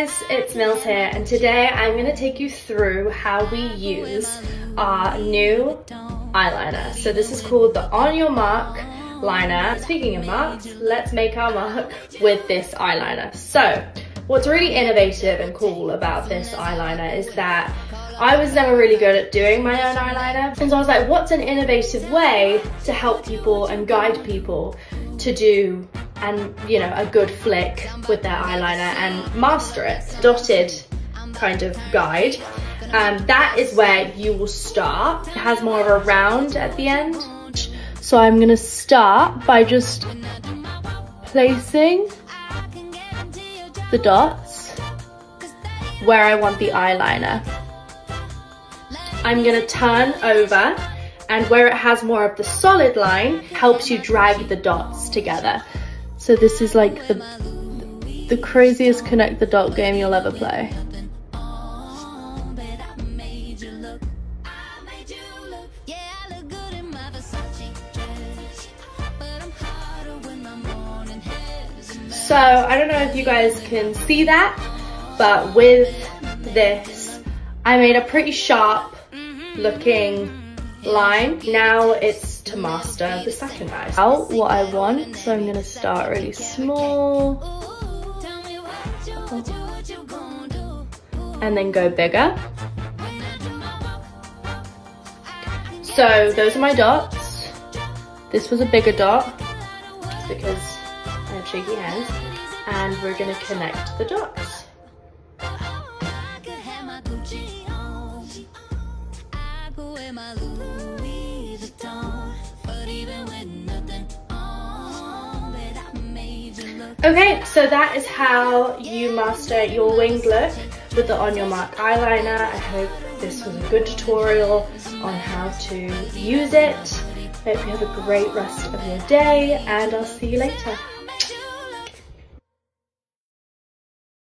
It's Mills here, and today I'm going to take you through how we use our new eyeliner. So this is called the On Your Mark liner. Speaking of marks, let's make our mark with this eyeliner. So what's really innovative and cool about this eyeliner is that I was never really good at doing my own eyeliner, and so I was like, what's an innovative way to help people and guide people to do a good flick with their eyeliner and master it. Dotted kind of guide. That is where you will start. It has more of a round at the end. So I'm gonna start by just placing the dots where I want the eyeliner. I'm gonna turn over, and where it has more of the solid line helps you drag the dots together. So this is like the craziest connect the dot game you'll ever play. So I don't know if you guys can see that, but with this, I made a pretty sharp looking line. Now it's to master the second eye. Out what I want, so I'm gonna start really small and then go bigger. So those are my dots. This was a bigger dot because I have shaky hands, and we're gonna connect the dots. Okay, so that is how you master your winged look with the On Your Mark eyeliner. I hope this was a good tutorial on how to use it. Hope you have a great rest of your day, and I'll see you later.